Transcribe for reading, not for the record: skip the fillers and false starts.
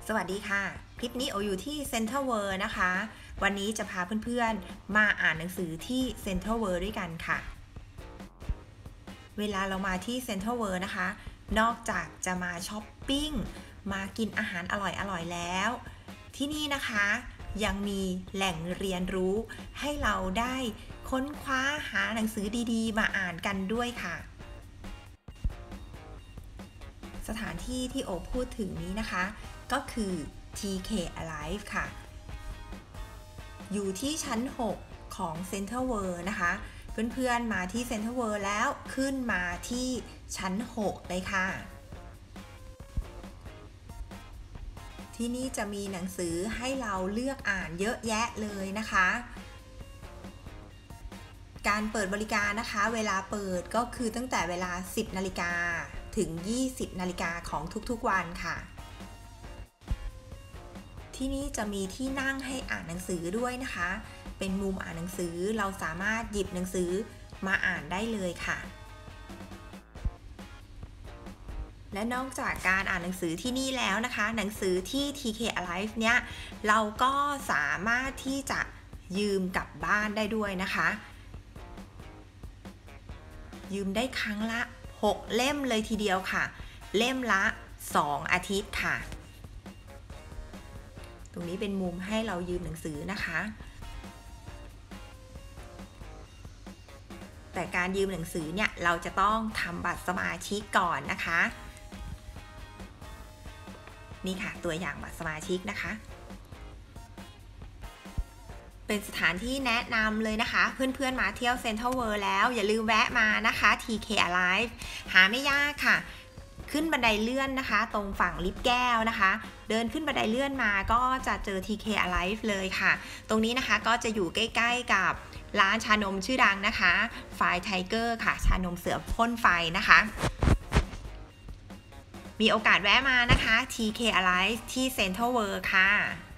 สวัสดีค่ะคลิปนี้โออยู่ที่เซ็นทรัลเวิลด์นะคะวันนี้จะพาเพื่อนๆมาอ่านหนังสือที่เซ็นทรัลเวิลด์ด้วยกันค่ะเวลาเรามาที่เซ็นทรัลเวิลด์นะคะนอกจากจะมาช้อปปิ้งมากินอาหารอร่อยๆแล้วที่นี่นะคะยังมีแหล่งเรียนรู้ให้เราได้ค้นคว้าหาหนังสือดีๆมาอ่านกันด้วยค่ะสถานที่ที่โอพูดถึงนี้นะคะก็คือ TK Alive ค่ะอยู่ที่ชั้น6ของ Central World นะคะเพื่อนๆมาที่ Central World แล้วขึ้นมาที่ชั้น6เลยค่ะที่นี่จะมีหนังสือให้เราเลือกอ่านเยอะแยะเลยนะคะการเปิดบริการนะคะเวลาเปิดก็คือตั้งแต่เวลา 10 นาฬิกาถึง 20 นาฬิกาของทุกๆวันค่ะที่นี่จะมีที่นั่งให้อ่านหนังสือด้วยนะคะเป็นมุมอ่านหนังสือเราสามารถหยิบหนังสือมาอ่านได้เลยค่ะและนอกจากการอ่านหนังสือที่นี่แล้วนะคะหนังสือที่ TK Alive เนี่ยเราก็สามารถที่จะยืมกลับบ้านได้ด้วยนะคะยืมได้ครั้งละ6เล่มเลยทีเดียวค่ะเล่มละ2อาทิตย์ค่ะตรงนี้เป็นมุมให้เรายืมหนังสือนะคะแต่การยืมหนังสือเนี่ยเราจะต้องทำบัตรสมาชิกก่อนนะคะนี่ค่ะตัวอย่างบัตรสมาชิกนะคะเป็นสถานที่แนะนำเลยนะคะเพื่อนๆมาเที่ยวเซ็นทรัลเวิลด์แล้วอย่าลืมแวะมานะคะ TK Alive หาไม่ยากค่ะขึ้นบันไดเลื่อนนะคะตรงฝั่งลิฟต์แก้วนะคะเดินขึ้นบันไดเลื่อนมาก็จะเจอ TK Alive เลยค่ะตรงนี้นะคะก็จะอยู่ใกล้ๆกับร้านชานมชื่อดังนะคะไฟไทเกอร์ค่ะชานมเสือพ่นไฟนะคะมีโอกาสแวะมานะคะ TK Alive ที่เซ็นทรัลเวิลด์ค่ะ